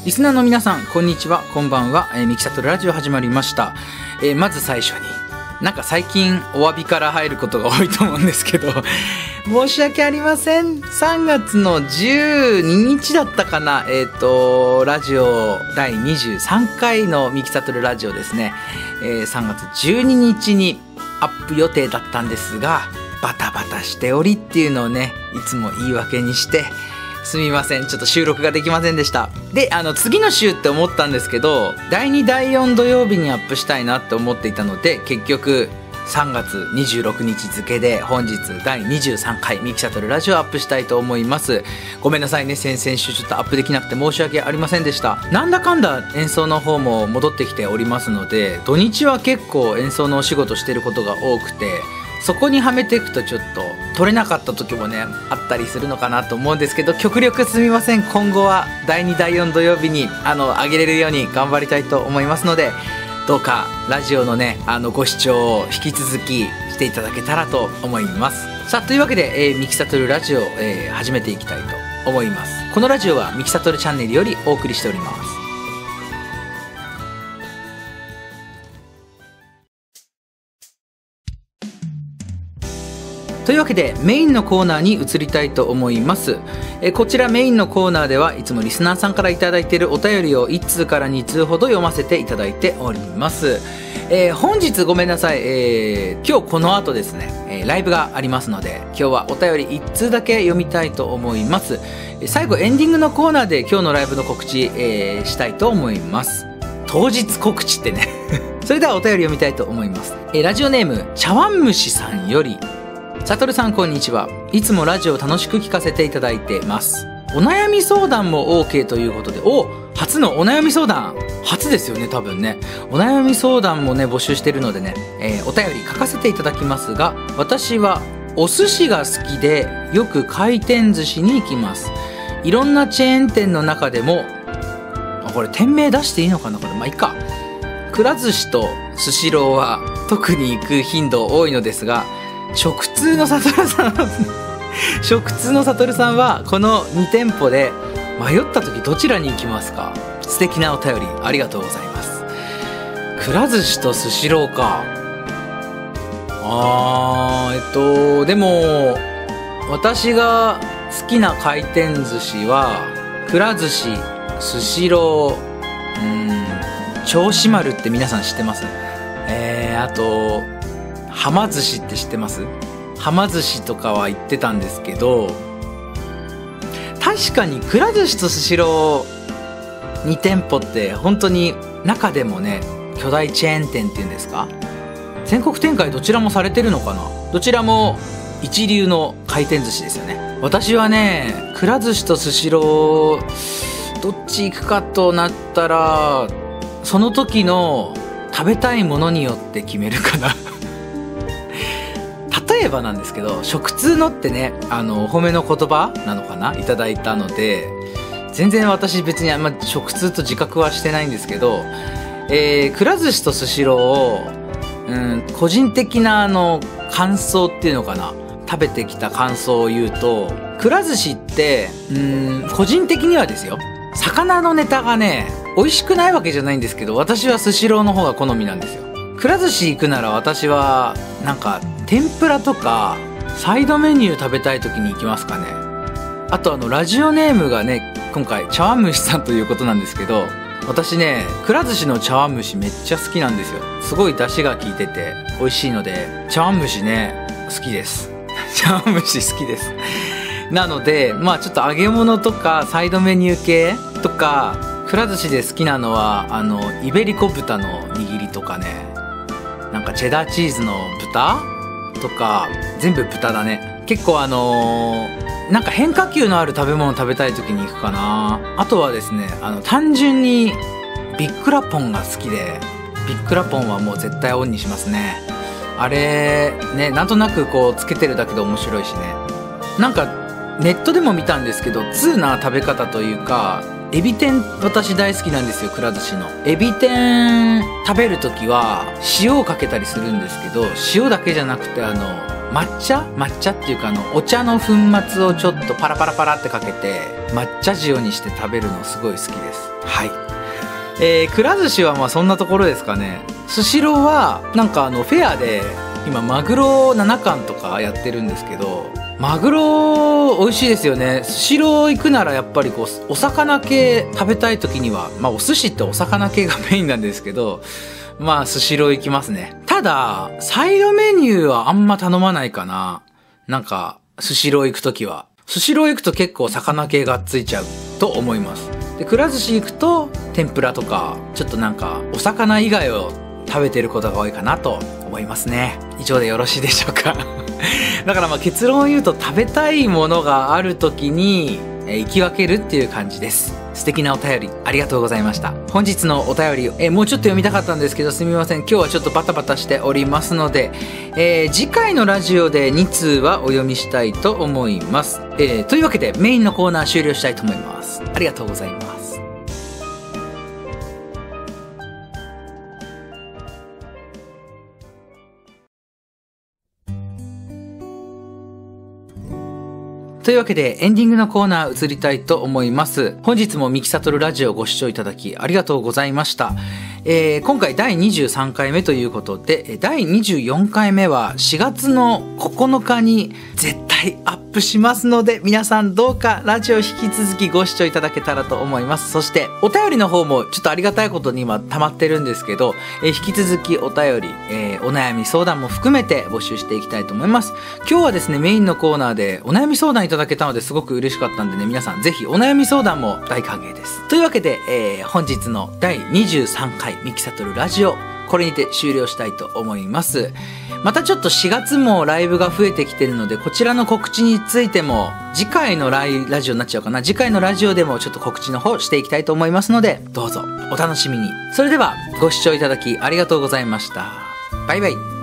リスナーの皆さん、こんにちは、こんばんは。ミキサトルラジオ始まりました。まず最初に、なんか最近お詫びから入ることが多いと思うんですけど、申し訳ありません。3月の12日だったかな。ラジオ第23回のミキサトルラジオですね。3月12日にアップ予定だったんですが、バタバタしておりっていうのをね、いつも言い訳にして、すみません、ちょっと収録ができませんでした。で、次の週って思ったんですけど、第2第4土曜日にアップしたいなって思っていたので、結局3月26日付で本日第23回ミキサトルラジオアップしたいと思います。ごめんなさいね、先々週ちょっとアップできなくて申し訳ありませんでした。なんだかんだ演奏の方も戻ってきておりますので、土日は結構演奏のお仕事してることが多くて、そこにはめていくとちょっと取れなかった時もねあったりするのかなと思うんですけど、極力すみません。今後は第2第4土曜日に上げれるように頑張りたいと思いますので、どうかラジオのねご視聴を引き続きしていただけたらと思います。さあ、というわけで、ミキサトルラジオ、始めていきたいと思います。このラジオはミキサトルチャンネルよりお送りしております。というわけでメインのコーナーに移りたいと思います。こちらメインのコーナーではいつもリスナーさんからいただいているお便りを1通から2通ほど読ませていただいております。本日ごめんなさい、今日この後ですね、ライブがありますので、今日はお便り1通だけ読みたいと思います。最後エンディングのコーナーで今日のライブの告知、したいと思います。当日告知ってねそれではお便り読みたいと思います。ラジオネーム茶碗蒸しさんより、サトルさんこんにちは。いつもラジオ楽しく聞かせていただいてます。お悩み相談も OK ということで、初のお悩み相談、初ですよね多分ね。お悩み相談もね募集してるのでね、お便り書かせていただきますが、私はお寿司が好きでよく回転寿司に行きます。いろんなチェーン店の中でも、これ店名出していいのかな、これまあいいか。くら寿司とスシローは特に行く頻度多いのですが、食通のサトルさん食通のサトルさんはこの2店舗で迷った時どちらに行きますか？素敵なお便りありがとうございます。くら寿司とスシローか。でも私が好きな回転寿司はくら寿司、スシロー、銚子丸って皆さん知ってます？あとはま寿司って知ってます？はま寿司とかは行ってたんですけど、確かにくら寿司とスシロー2店舗って本当に中でもね巨大チェーン店っていうんですか、全国展開どちらもされてるのかな。どちらも一流の回転寿司ですよね。私はねくら寿司とスシローどっち行くかとなったら、その時の食べたいものによって決めるかな例えばなんですけど、食通のってねお褒めの言葉なのかないただいたので、全然私別にあんま食通と自覚はしてないんですけど、くら寿司とスシローを、個人的な感想っていうのかな、食べてきた感想を言うと、くら寿司って個人的にはですよ、魚のネタがね美味しくないわけじゃないんですけど、私はスシローの方が好みなんですよ。くら寿司行くなら私はなんか天ぷらとかサイドメニュー食べたい時に行きますかね。あとラジオネームがね今回茶碗蒸しさんということなんですけど、私ねくら寿司の茶碗蒸しめっちゃ好きなんですよ。すごい出汁が効いてて美味しいので、茶碗蒸しね好きです茶碗蒸し好きですなのでまあちょっと揚げ物とかサイドメニュー系とか、くら寿司で好きなのはイベリコ豚の握りとかね、なんかチェダーチーズの豚とか、全部豚だね。結構なんか変化球のある食べ物食べたい時に行くかな。あとはですね単純にビッくらポンが好きで、ビッくらポンはもう絶対オンにしますね。あれね、なんとなくこうつけてるだけで面白いしね。なんかネットでも見たんですけど、通な食べ方というか、エビ天私大好きなんですよ。くら寿司のエビ天食べるときは塩をかけたりするんですけど、塩だけじゃなくて抹茶っていうかお茶の粉末をちょっとパラパラパラってかけて抹茶塩にして食べるのすごい好きです。 はい。くら寿司はまあそんなところですかね。スシローはなんかフェアで今マグロ7貫とかやってるんですけど、マグロ美味しいですよね。スシロー行くならやっぱりこうお魚系食べたい時には、まあお寿司ってお魚系がメインなんですけど、まあスシロー行きますね。ただサイドメニューはあんま頼まないかな。なんかスシロー行く時はスシロー行くと結構魚系がついちゃうと思います。でくら寿司行くと天ぷらとかちょっとなんかお魚以外を食べてることが多いかなと思いますね。以上でよろしいでしょうか。だからまあ結論を言うと、食べたいものがある時に行き分けるっていう感じです。素敵なお便りありがとうございました。本日のお便りもうちょっと読みたかったんですけど、すみません、今日はちょっとバタバタしておりますので、次回のラジオで2通はお読みしたいと思います。というわけでメインのコーナー終了したいと思います。ありがとうございます。というわけでエンディングのコーナー移りたいと思います。本日もミキサトルラジオをご視聴いただきありがとうございました。今回第23回目ということで、第24回目は4月の9日に絶対アップしますので、皆さんどうかラジオ引き続きご視聴いただけたらと思います。そしてお便りの方もちょっとありがたいことに今溜まってるんですけど、引き続きお便り、お悩み相談も含めて募集していきたいと思います。今日はですね、メインのコーナーでお悩み相談いただけたのですごく嬉しかったんでね、皆さんぜひお悩み相談も大歓迎です。というわけで、本日の第23回ミキサトルラジオ、これにて終了したいと思います。またちょっと4月もライブが増えてきてるので、こちらの告知についても次回のラジオになっちゃうかな、次回のラジオでもちょっと告知の方していきたいと思いますので、どうぞお楽しみに。それではご視聴いただきありがとうございました。バイバイ。